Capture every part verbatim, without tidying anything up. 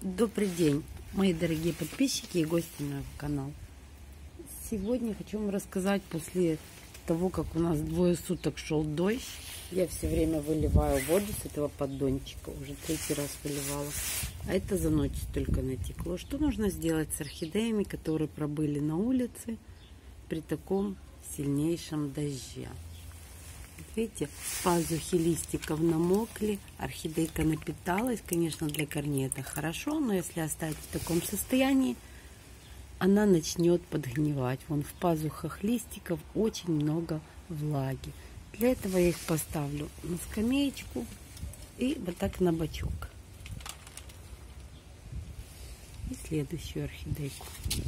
Добрый день, мои дорогие подписчики и гости моего канала. Сегодня хочу вам рассказать, после того, как у нас двое суток шел дождь, я все время выливаю воду с этого поддончика, уже третий раз выливала, а это за ночь только натекло. Что нужно сделать с орхидеями, которые пробыли на улице при таком сильнейшем дожде? Видите, пазухи листиков намокли, орхидейка напиталась. Конечно, для корней это хорошо, но если оставить в таком состоянии, она начнет подгнивать. Вон в пазухах листиков очень много влаги. Для этого я их поставлю на скамеечку и вот так на бочок. И следующую орхидейку.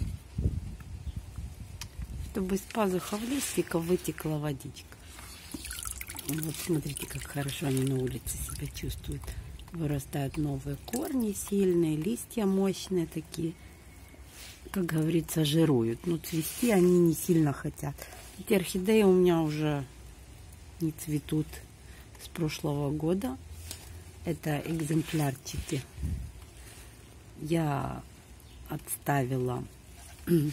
Чтобы из пазухов листиков вытекла водичка. Вот смотрите, как хорошо они на улице себя чувствуют. Вырастают новые корни сильные, листья мощные такие. Как говорится, жируют. Но цвести они не сильно хотят. Эти орхидеи у меня уже не цветут с прошлого года. Это экземплярчики. Я отставила в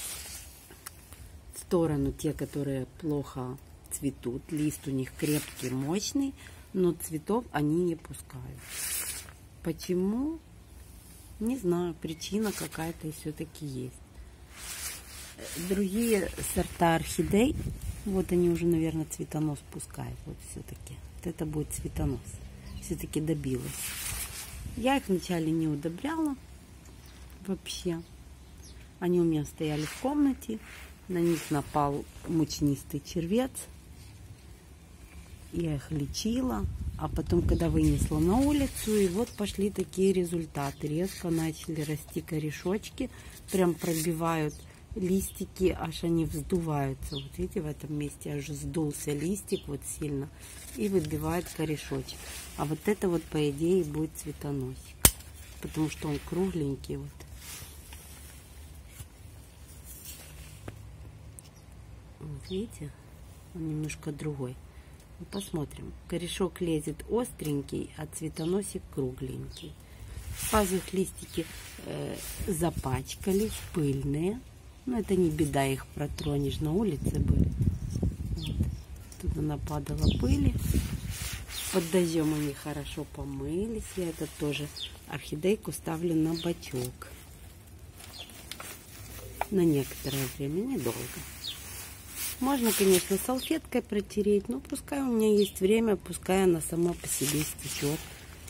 сторону те, которые плохо цветут. Лист у них крепкий, мощный, но цветов они не пускают. Почему? Не знаю. Причина какая-то все-таки есть. Другие сорта орхидей, вот они уже, наверное, цветонос пускают. Вот все-таки. Вот это будет цветонос. Все-таки добилась. Я их вначале не удобряла вообще. Они у меня стояли в комнате. На них напал мучнистый червец. Я их лечила, а потом, когда вынесла на улицу, и вот пошли такие результаты. Резко начали расти корешочки, прям пробивают листики, аж они вздуваются. Вот видите, в этом месте аж сдулся листик вот сильно и выбивает корешочек. А вот это вот, по идее, будет цветоносик, потому что он кругленький вот. Вот видите, он немножко другой. Посмотрим. Корешок лезет остренький, а цветоносик кругленький. Пазух листики э, запачкались, пыльные. Но это не беда, их протронешь, на улице были. Вот. Туда нападала пыли. Под дождем они хорошо помылись. Я это тоже орхидейку ставлю на бочок. На некоторое время, недолго. Можно, конечно, салфеткой протереть, но пускай у меня есть время, пускай она сама по себе стечет.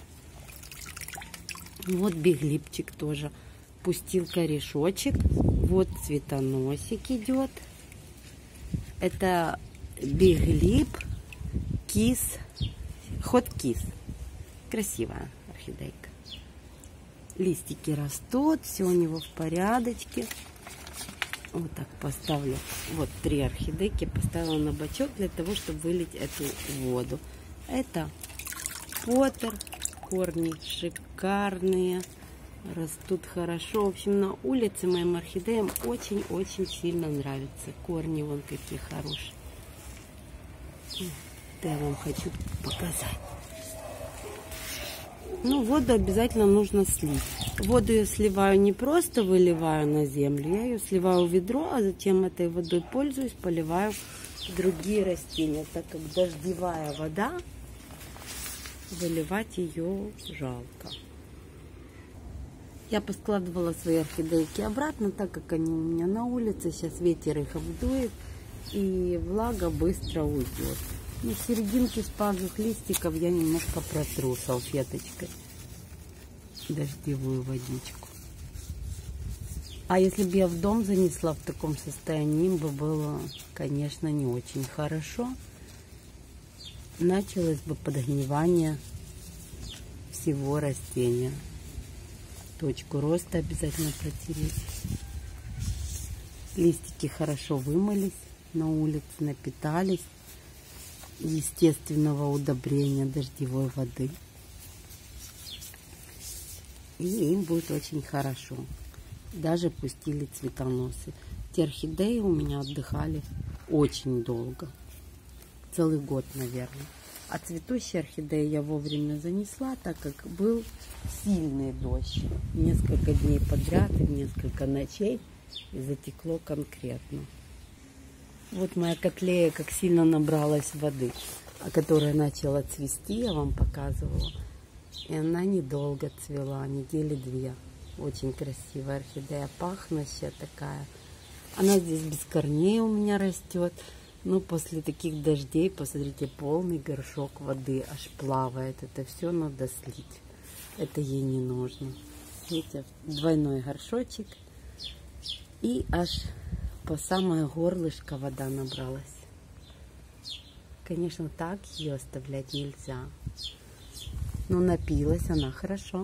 Вот биглипчик тоже пустил корешочек. Вот цветоносик идет. Это биглип кис, хот кис. Красивая орхидейка. Листики растут, все у него в порядочке. Вот так поставлю. Вот три орхидейки поставила на бачок для того, чтобы вылить эту воду. Это Поттер. Корни шикарные. Растут хорошо. В общем, на улице моим орхидеям очень-очень сильно нравится. Корни вон какие хорошие. Это я вам хочу показать. Ну, воду обязательно нужно слить. Воду я сливаю не просто выливаю на землю, я ее сливаю в ведро, а затем этой водой пользуюсь, поливаю другие растения, так как дождевая вода, выливать ее жалко. Я поскладывала свои орхидейки обратно, так как они у меня на улице, сейчас ветер их обдует, и влага быстро уйдет. И серединки с пазух листиков я немножко протру салфеточкой дождевую водичку. А если бы я в дом занесла в таком состоянии, им бы было, конечно, не очень хорошо. Началось бы подгнивание всего растения. Точку роста обязательно протереть. Листики хорошо вымылись на улице, напитались естественного удобрения дождевой воды. И им будет очень хорошо. Даже пустили цветоносы. Те орхидеи у меня отдыхали очень долго. Целый год, наверное. А цветущие орхидеи я вовремя занесла, так как был сильный дождь. Несколько дней подряд и несколько ночей, и затекло конкретно. Вот моя котлея как сильно набралась воды, а которая начала цвести, я вам показывала. И она недолго цвела, недели две. Очень красивая орхидея, пахнущая такая. Она здесь без корней у меня растет. Но после таких дождей, посмотрите, полный горшок воды аж плавает. Это все надо слить. Это ей не нужно. Видите, двойной горшочек. И аж по самое горлышко вода набралась. Конечно, так ее оставлять нельзя. Но напилась она хорошо.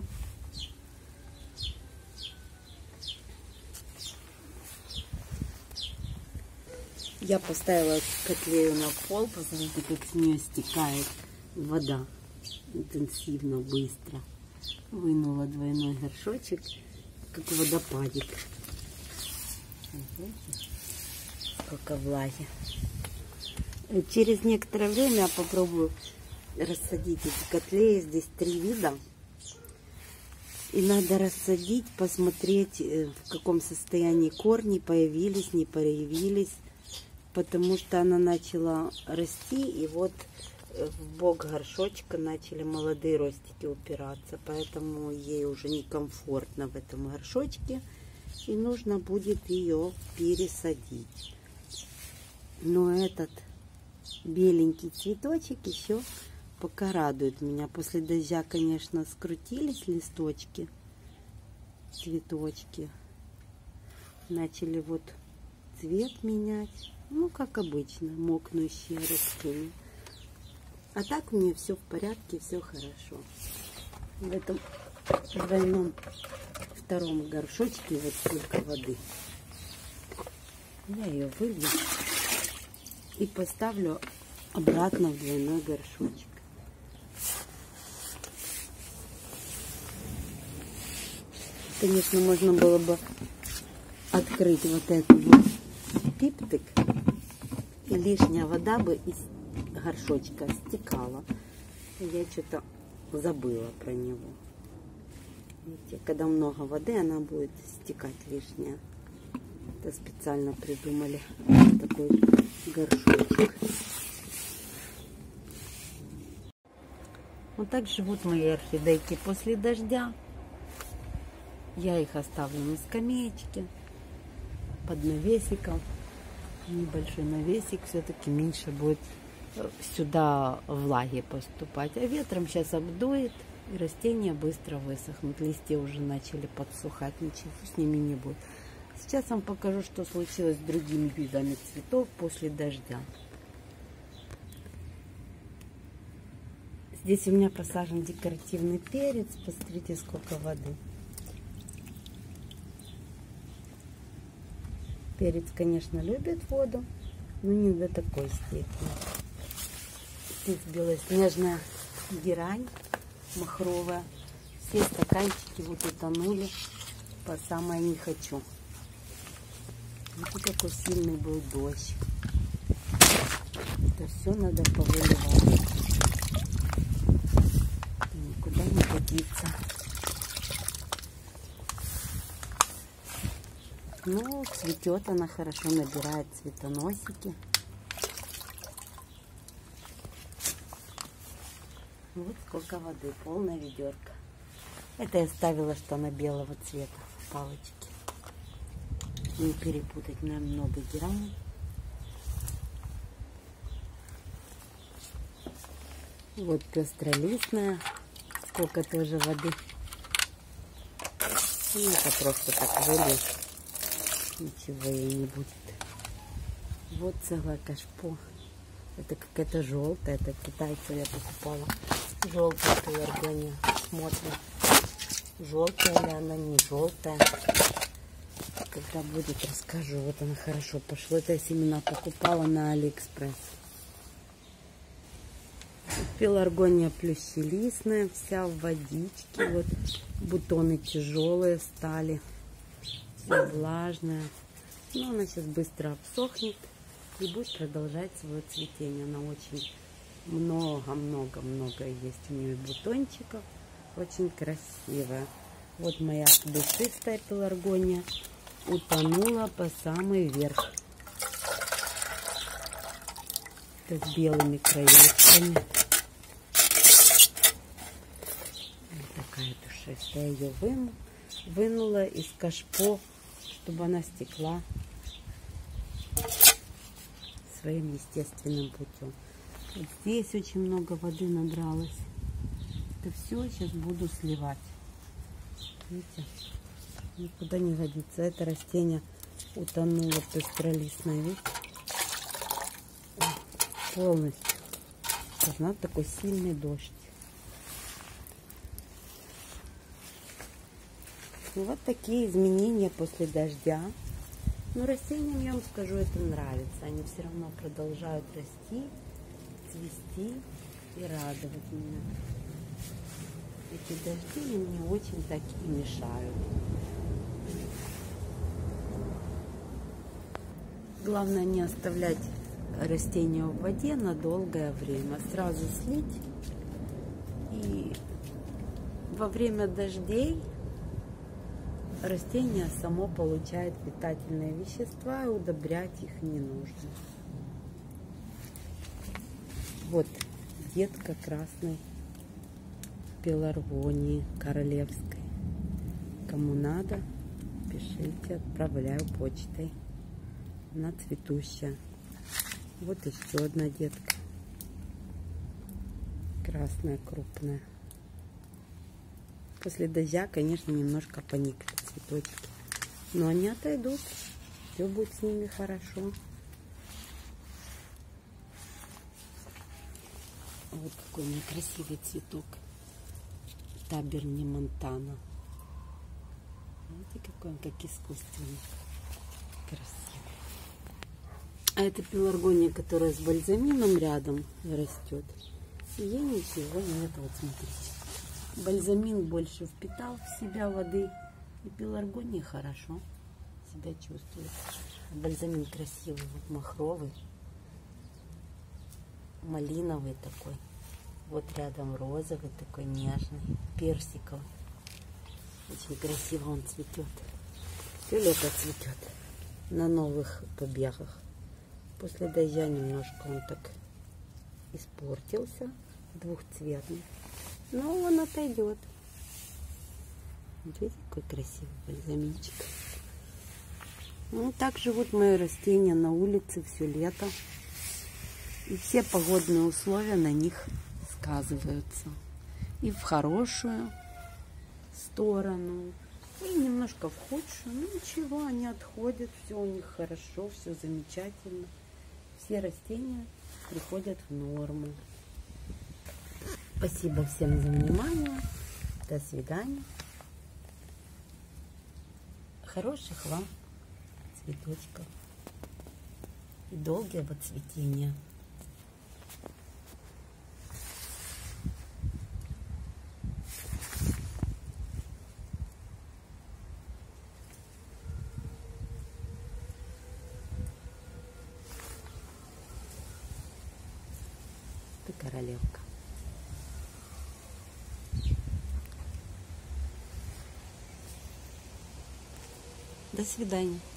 Я поставила котлею на пол, посмотрите, как с нее стекает вода интенсивно, быстро. Вынула двойной горшочек, как водопадик. Видите, сколько влаги. Через некоторое время я попробую рассадить эти котлеи. Здесь три вида. И надо рассадить, посмотреть, в каком состоянии корни, появились, не появились. Потому что она начала расти, и вот в бок горшочка начали молодые ростики упираться. Поэтому ей уже некомфортно в этом горшочке. И нужно будет ее пересадить. Но этот беленький цветочек еще пока радует меня. После дождя, конечно, скрутились листочки, цветочки. Начали вот цвет менять. Ну, как обычно, мокнущие растения. А так у меня все в порядке, все хорошо. В этом двойном втором горшочке вот столько воды. Я ее вылью и поставлю обратно в двойной горшочек. Конечно, можно было бы открыть вот эту вот пиптик, и лишняя вода бы из горшочка стекала. Я что-то забыла про него. Видите, когда много воды, она будет стекать лишняя. Это специально придумали такой горшочек. Вот так живут мои орхидейки после дождя. Я их оставлю на скамеечке под навесиком. Небольшой навесик, все-таки меньше будет сюда влаги поступать. А ветром сейчас обдует, и растения быстро высохнут. Листья уже начали подсухать, ничего с ними не будет. Сейчас вам покажу, что случилось с другими видами цветов после дождя. Здесь у меня посажен декоративный перец. Посмотрите, сколько воды. Перец, конечно, любит воду, но не до такой степени. Здесь белоснежная герань махровая. Все стаканчики вот утонули по самое не хочу. Вот какой сильный был дождь. Это все надо повыливать. Никуда не годится. Ну, цветет она хорошо, набирает цветоносики. Вот сколько воды, полная ведерко. Это я ставила, что она белого цвета, палочки. Не перепутать, нам много герани. Вот пестролистная, сколько тоже воды. И это просто так вылью. Ничего ей не будет. Вот целое кашпо. Это какая-то желтая. Это китайцев я покупала. Желтая пеларгония. Смотрим. Желтая ли она, не желтая. Когда будет, расскажу. Вот она хорошо пошла. Это я семена покупала на Алиэкспресс. Пеларгония плющелистная. Вся в водичке. Вот бутоны тяжелые стали. Все влажная. Но она сейчас быстро обсохнет и будет продолжать свое цветение. Она очень Много-много-много есть у нее бутончиков. Очень красивая. Вот моя душистая пеларгония утонула по самый верх. Это с белыми краешками. Вот такая душистая. Я ее выну, вынула из кашпо, чтобы она стекла своим естественным путем. Вот здесь очень много воды набралось. Это все сейчас буду сливать. Видите? Никуда не годится. Это растение утонуло пестролистное. Видите? Полностью. Должна такой сильный дождь. И вот такие изменения после дождя. Но растениям, я вам скажу, это нравится. Они все равно продолжают расти, цвести и радовать меня. Эти дожди мне очень так и мешают. Главное не оставлять растения в воде на долгое время. Сразу слить. И во время дождей растение само получает питательные вещества, и удобрять их не нужно. Вот детка красной пеларгонии королевской. Кому надо, пишите, отправляю почтой. Она цветущая. Вот еще одна детка. Красная, крупная. После дождя, конечно, немножко поникли цветочки. Но они отойдут. Все будет с ними хорошо. Вот какой у меня красивый цветок. Таберни Монтана. Видите, какой он, как искусственный. Красивый. А это пеларгония, которая с бальзамином рядом растет. И ей ничего нет. Вот смотрите. Бальзамин больше впитал в себя воды. И пеларгония хорошо себя чувствует. Бальзамин красивый, вот махровый. Малиновый такой. Вот рядом розовый такой нежный. Персиковый. Очень красиво он цветет. Все лето цветет. На новых побегах. После дождя немножко он так испортился. Двухцветный. Но он отойдет. Видите, какой красивый бальзаминчик. Ну, так живут мои растения на улице все лето. И все погодные условия на них сказываются. И в хорошую сторону, и немножко в худшую. Ну ничего, они отходят, все у них хорошо, все замечательно. Все растения приходят в норму. Спасибо всем за внимание. До свидания. Хороших вам цветочков и долгого цветения. Ты королевка. До свидания.